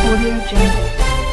Audio Jungle.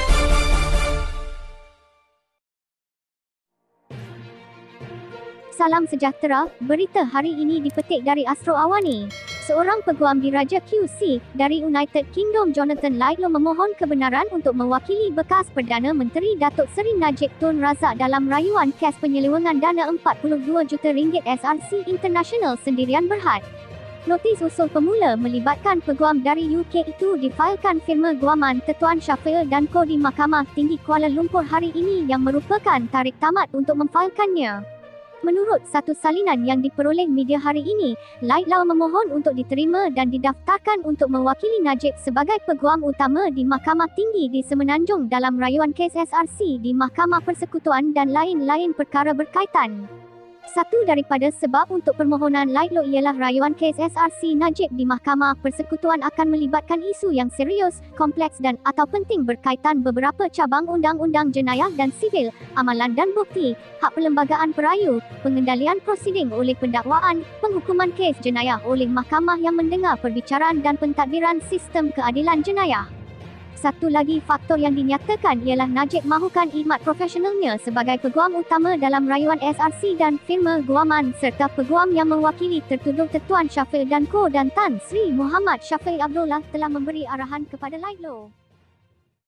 Salam sejahtera, berita hari ini dipetik dari Astro Awani. Seorang peguam diraja QC dari United Kingdom, Jonathan Laidlaw, memohon kebenaran untuk mewakili bekas Perdana Menteri Datuk Seri Najib Tun Razak dalam rayuan kes penyelewengan dana RM42 juta SRC International sendirian berhad. Notis usul pemula melibatkan peguam dari UK itu difailkan firma guaman Tetuan Shafil dan Co di Mahkamah Tinggi Kuala Lumpur hari ini yang merupakan tarikh tamat untuk memfailkannya. Menurut satu salinan yang diperoleh media hari ini, Laidlaw memohon untuk diterima dan didaftarkan untuk mewakili Najib sebagai peguam utama di Mahkamah Tinggi di Semenanjung dalam rayuan kes SRC di Mahkamah Persekutuan dan lain-lain perkara berkaitan. Satu daripada sebab untuk permohonan Laidlaw ialah rayuan kes SRC Najib di Mahkamah Persekutuan akan melibatkan isu yang serius, kompleks dan atau penting berkaitan beberapa cabang undang-undang jenayah dan sivil, amalan dan bukti, hak perlembagaan perayu, pengendalian prosiding oleh pendakwaan, penghukuman kes jenayah oleh mahkamah yang mendengar perbicaraan dan pentadbiran sistem keadilan jenayah. Satu lagi faktor yang dinyatakan ialah Najib mahukan khidmat profesionalnya sebagai peguam utama dalam rayuan SRC dan firma guaman serta peguam yang mewakili tertuduh Tetuan Shafil dan Co dan Tan Sri Muhammad Shafil Abdullah telah memberi arahan kepada Laidlaw.